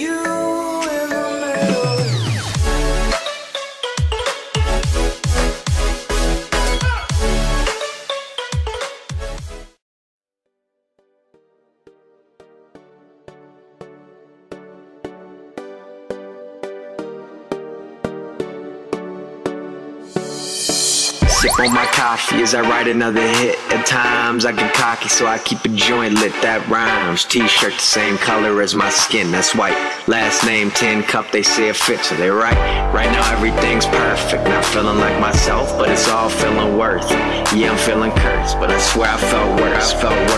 Sip on my coffee as I write another hit. At times I get cocky, so I keep a joint lit. That rhymes. T-shirt the same color as my skin, that's white. Last name 10 cup, they say it fits, so they right. Right now everything's perfect, not feeling like myself, but it's all feeling worth. Yeah, I'm feeling cursed, but I swear I felt worse.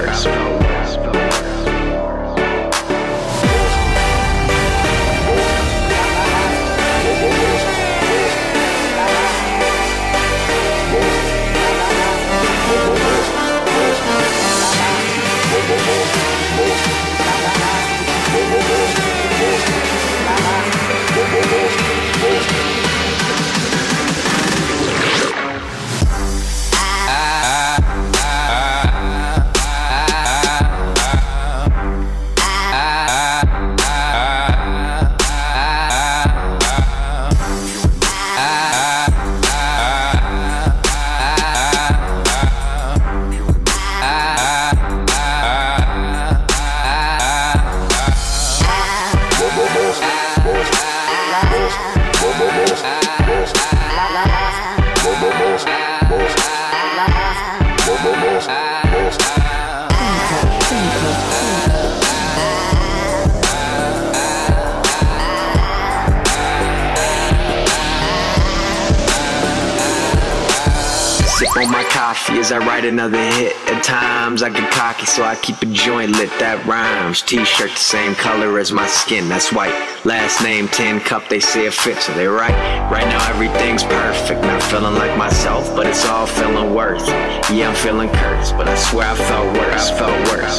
Sip on my coffee as I write another hit. At times I get cocky, so I keep a joint lit. That rhymes. T-shirt the same color as my skin, that's white. Last name 10 cup, they say it fits, so they right. Right now everything's perfect, not feeling like myself, but it's all feeling worth. Yeah, I'm feeling cursed, but I swear I felt worse.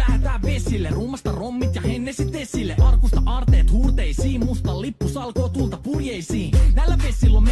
lähetään vesille. Rummasta rommit ja hennesit esille. Arkusta aarteet huurteisiin, musta lippu salkoo tulta purjeisiin. Näillä vesillä on